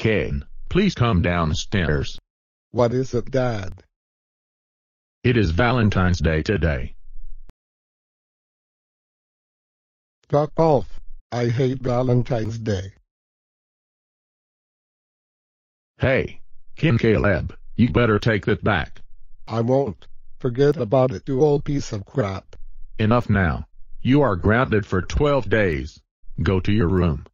Kane, please come downstairs. What is it, Dad? It is Valentine's Day today. Fuck off. I hate Valentine's Day. Hey, Caleb, you better take that back. I won't. Forget about it, you old piece of crap. Enough now. You are grounded for 12 days. Go to your room.